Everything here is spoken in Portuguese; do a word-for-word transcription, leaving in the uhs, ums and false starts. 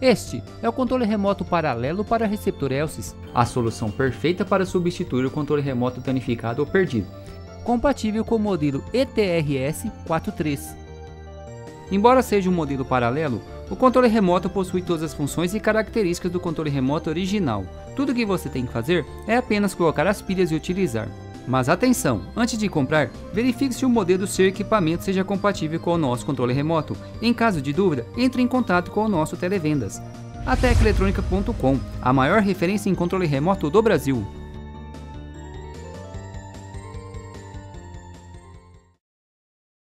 Este é o controle remoto paralelo para receptor E L S I, a solução perfeita para substituir o controle remoto danificado ou perdido, compatível com o modelo E T R S quatro três. Embora seja um modelo paralelo, o controle remoto possui todas as funções e características do controle remoto original. Tudo o que você tem que fazer é apenas colocar as pilhas e utilizar. Mas atenção, antes de comprar, verifique se o modelo do seu equipamento seja compatível com o nosso controle remoto. Em caso de dúvida, entre em contato com o nosso televendas. A tec eletrônica ponto com, a maior referência em controle remoto do Brasil.